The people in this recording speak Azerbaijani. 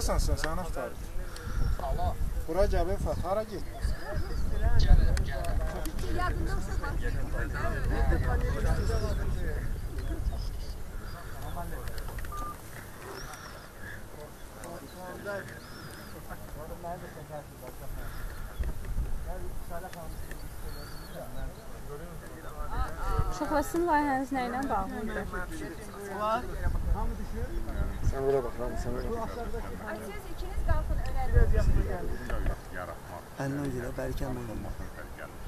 Hardasan sən? Sən axtarır. Bura gəl, Fət. Hara getdin? Uşaqlar, sizin layihəniz nə ilə bağlıdır? Sən bura bax, sən bura bax. Siz ikiniz qalxın önə. Əlindən görə bəlkə mən olmaq.